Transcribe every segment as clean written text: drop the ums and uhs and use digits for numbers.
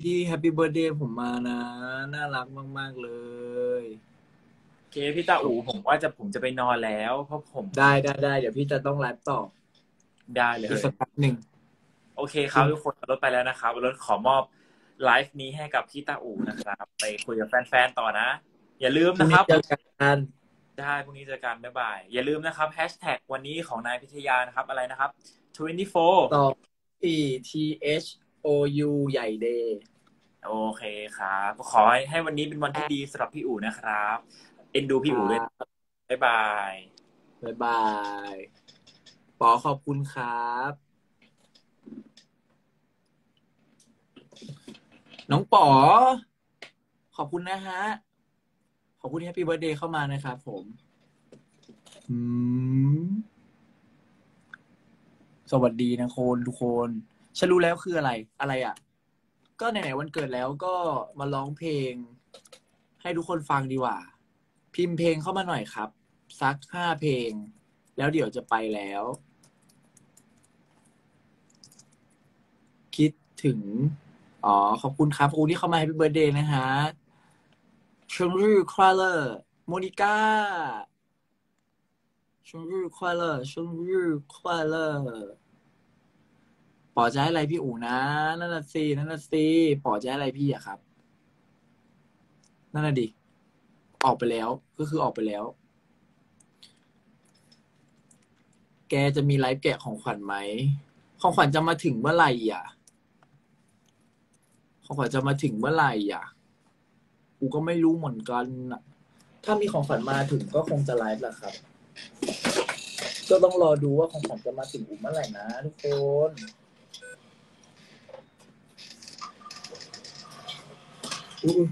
พี่แฮปปี้เบิร์ a เดย์ผมมานะน่ารักมากๆเลยโอเคพี่ตาอู๋ผมจะไปนอนแล้วเพราะผมได้เดี๋ยวพี่จะต้องไลฟ์ต่อได้เลยอีกสักแป๊บหนึ่งโอเคคจริงรับทุกคนรถไปแล้วนะครับรถขอมอบไลฟ์นี้ให้กับพี่ตาอู๋นะครับไปคุยกับแฟนๆต่อนะอย่าลืมพรุ่งนะครับนี้เจอกันได้พรุ่งนี้เจอกันบ๊ายบายอย่าลืมนะครับแฮชแท็กวันนี้ของนายพิทยานะครับอะไรนะครับ24 ต่อที่ THOU ใหญ่เดย์โอเคครับขอให้วันนี้เป็นวันที่ดีสำหรับพี่อู๋นะครับเอ็นดูครัพี่อู๋ด้วยบบ๊ายบายบ๊ายบายปอขอบคุณครับน้องป๋อขอบคุณนะฮะขอบคุณที่แฮปปี้เบิร์ a เดย์เข้ามานะครับผมอืมสวัสดีนะคนทุกคนฉันรู้แล้วคืออะไรอ่ะ ก็ไหนๆวันเกิดแล้วก็มาร้องเพลงให้ทุกคนฟังดีกว่าพิมพ์เพลงเข้ามาหน่อยครับสัก5 เพลงแล้วเดี๋ยวจะไปแล้วคิดถึงอ๋อขอบคุณครับขอบคุณที่เข้ามา Happy Birthday นะฮะชงรื่อควาเลอร์โมนิก้าชงรื่อควาเลอร์ชงรื่อควาเลอร์ป๋อจะให้อะไรพี่อู๋นะนั่นน่ะสิป๋อจะให้อะไรพี่อะครับนั่นน่ะดิออกไปแล้วก็คือออกไปแล้ว แกจะมีไลฟ์แกะของขวัญไหมของขวัญจะมาถึงเมื่อไหร่อ่ะของขวัญจะมาถึงเมื่อไหร่อ่ะกูก็ไม่รู้เหมือนกันอะถ้ามีของขวัญมาถึงก็คงจะไลฟ์แหละครับก็ต้องรอดูว่าของขวัญจะมาถึงอูเมื่อไหร่นะทุกคนอุ๊ย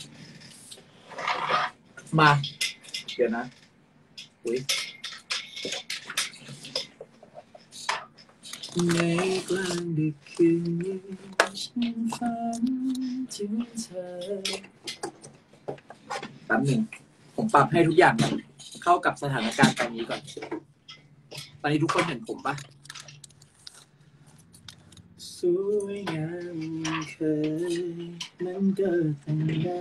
มาเดี๋ยวนะอุ้ยในกลางดึกคืนนี้ฉันฝันถึงเธอแป๊บหนึ่งผมปรับให้ทุกอย่างมันเข้ากับสถานการณ์ตอนนี้ก่อนตอนนี้ทุกคนเห็นผมปะสวยงามเคยมันก็ต้องได้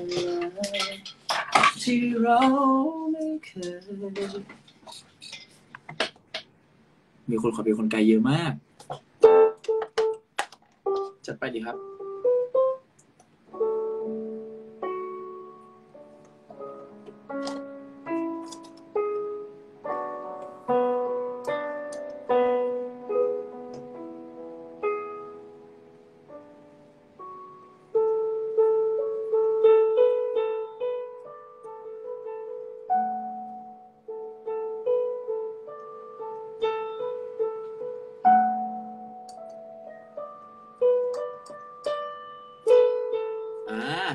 ที่เราไม่เคยมีคนขอเป็นคนไกลเยอะมากจัดไปดีครับอ่า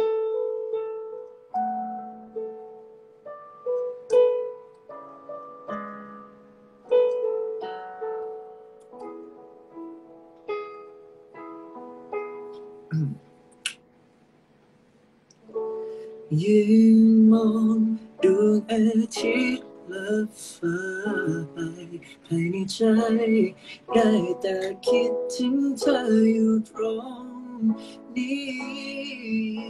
ยืนมองดวงอาทิตย์ลับฟ้าไปภายในใจได้แต่คิดถึงเธออยู่ตรงนี้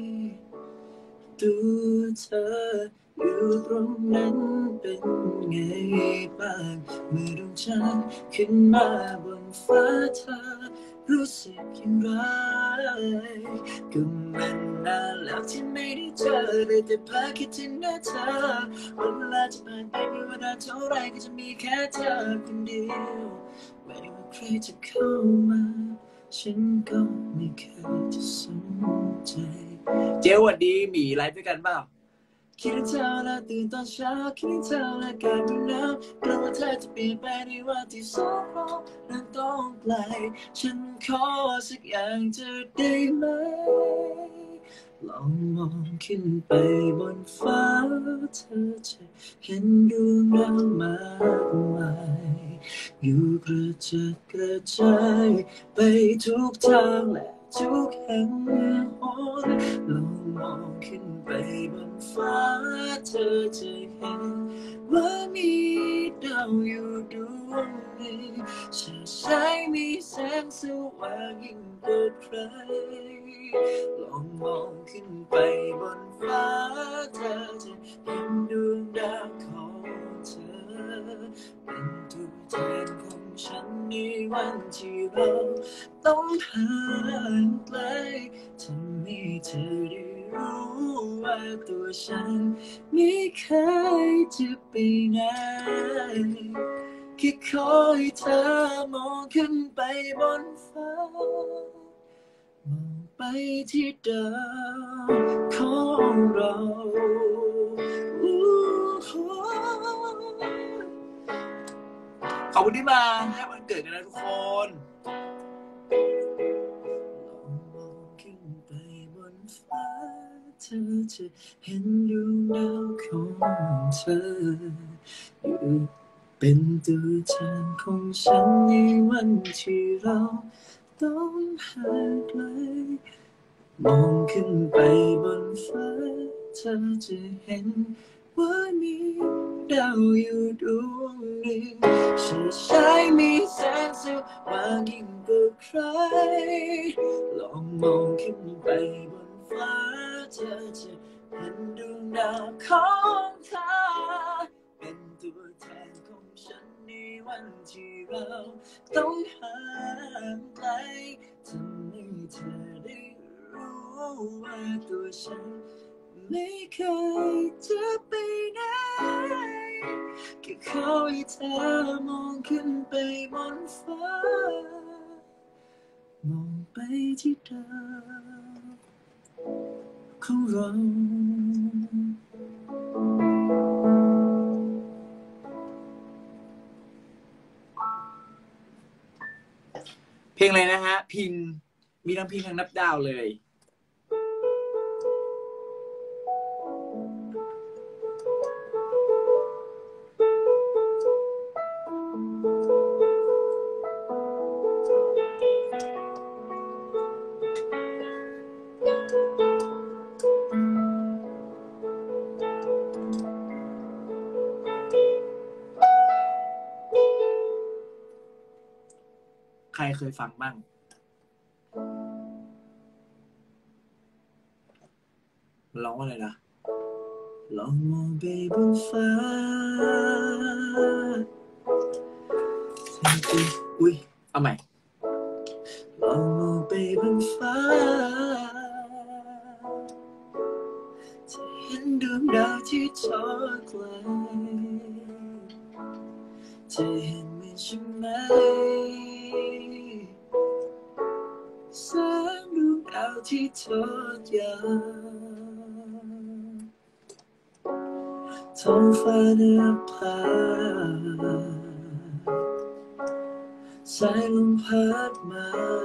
ตัวเธออยู่ตรงนั้นเป็นไงบ้างเมื่อดวงจันทร์ขึ้นมาบนฟ้าเธอรู้สึกอย่างไรก็มันนานแล้วที่ไม่ได้เจอเลยแต่เพลอคิดถึงหน้าเธอเวลาจะผ่านไปไม่ว่านาเท่าไรก็จะมีแค่เธอคนเดียวไม่ว่าใครจะเข้ามาฉันก็ไม่เคยจะสนใจเจ้าหวัดดีหมีไลฟ์ด้วยกันเปล่าคิดถึงเธอแล้วตื่นตอนเช้าคิดถึงเธอและการมีน้ำกลัวว่าเธอจะเปลี่ยนไปในวันที่สองเรานั้นต้องไกลฉันขอสักอย่างจะได้ไหมลองมองขึ้นไปบนฟ้าเธอจะเห็นดวงดาวมากมายอยู่กระจัดกระจายไปทุกทางและทุกแห่งหนลองมองขึ้นไปบนฟ้าเธอจะเห็นว่ามีดาวอยู่ดวงหนึ่งฉายมีแสงสว่างยิ่งกว่าใครลองมองขึ้นไปบนฟ้าเธอจะเห็นดวงดาวของเธอเป็นตัวแทนของฉันในวันที่เราต้องห่างไกลทำให้เธอได้รู้ว่าตัวฉันไม่เคยจะไปไหนแค่ขอให้เธอมองขึ้นไปบนฟ้ามองไปที่ดาวของเราขอบคุณที่มาให้วันเกิดกันนะทุกคนลองมองขึ้นไปบนฟ้าเธอจะเห็นดวงดาวของเธออยู่เป็นตัวแทนของฉันในวันที่เราต้องห่างไกลมองขึ้นไปบนฟ้าเธอจะเห็นว่ามีดาวอยู่ดวงหนึ่งเฉดฉายมีแสงสว่างยิ่งกว่าใครลองมองขึ้นไปบนฟ้าเธอจะเห็นดวงดาวของเธอเป็นตัวแทนของฉันในวันที่เราต้องห่างไกลทำให้เธอได้รู้ว่าตัวฉันไม่เคยจะไปไหนแค่ขอให้เธอมองขึ้นไปบนฟ้ามองไปที่ดาวของเราเพลงอะไรนะฮะพินมีทั้งพินทั้งนับดาวเลยใครเคยฟังบ้างร้องว่าอะไรนะลองมองไปบนฟ้าอุ้ยเอาใหม่ลองมองไปบนฟ้าจะเห็นดวงดาวที่ทอดไกลจะเห็นมันใช่ไหมแสงดวงดาวที่ทอดยาวท้องฟ้าเนื้อผ้าสายลมพัดมา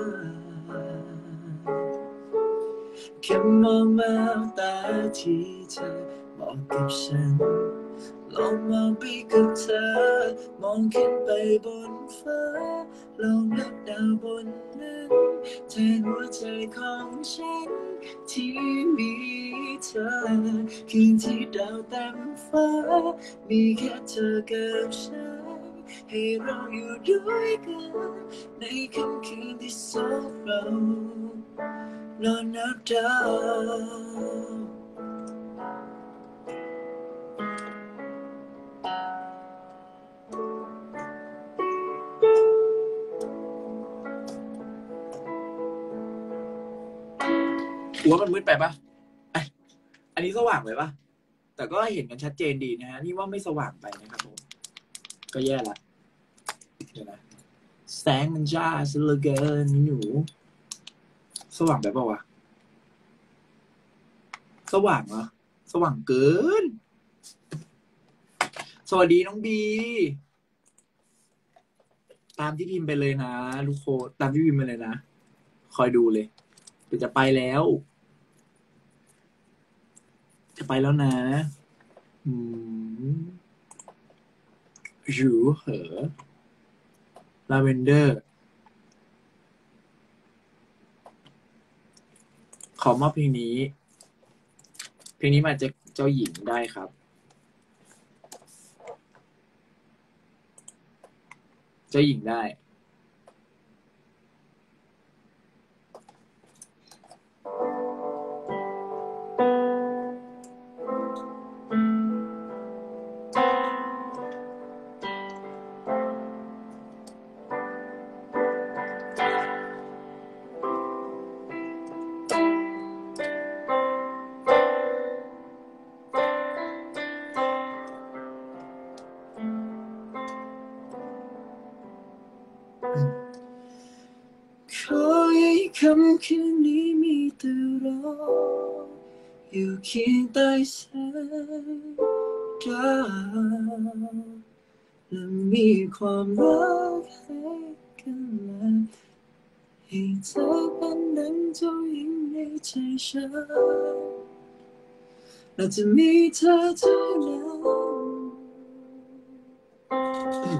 แค่มองแววตาที่เธอบอกกับฉันลองมองไปกับเธอมองขึ้นไปบนฟ้าลองนับดาวบนนั้นแทนหัวใจของฉันที่มีเธอคืนที่ดาวเต็มฟ้ามีแค่เธอกับฉันให้เราอยู่ด้วยกันในค่ำคืนที่สองเรานอนนับดาวว่ามันมืดไปปะอันนี้สว่างไปปะแต่ก็เห็นกันชัดเจนดีนะฮะนี่ว่าไม่สว่างไปนะครับผมก็แย่ละเดี๋ยวนะแสงมันจ้าซะเหลือเกินหนูสว่างไปปะวะสว่างเหรอสว่างเกินสวัสดีน้องบีตามที่พิมพ์ไปเลยนะทุกคนตามที่พิมพ์ไปเลยนะคอยดูเลยเดี๋ยวจะไปแล้วจะไปแล้วนะหยูเหอลาเวนเดอร์ขอมอบเพลงนี้มาจากเจ้าหญิงได้ครับเจ้าหญิงได้คืนนี้มีแต่รออยู่เคียงใต้แสงดาวและมีความรักให้กันและให้เธอเป็นดังเจ้าหญิงในใจฉันและจะมีเธอเท่านั้น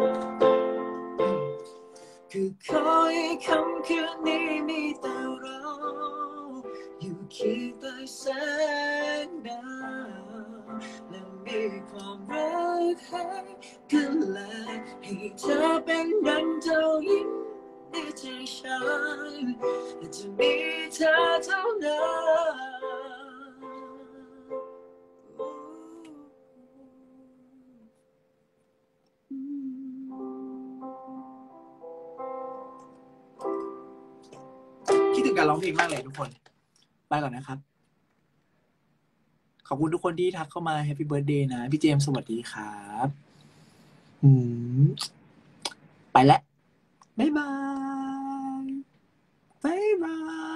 คือขอให้ค่ำคืนนี้มีแต่เราอยู่เคียงใต้แสงดาวและมีความรักให้กันและให้เธอเป็นดังเจ้าหญิงในใจฉันและจะมีเธอเท่านั้นคิดถึงการร้องเพลงมากเลยทุกคนไปก่อนนะครับขอบคุณทุกคนที่ทักเข้ามาแฮปปี้เบิร์ a เดย์นะพี่เจมส์สวัสดีครับอืมไปแล้วบ๊ายบายบ๊ายบาย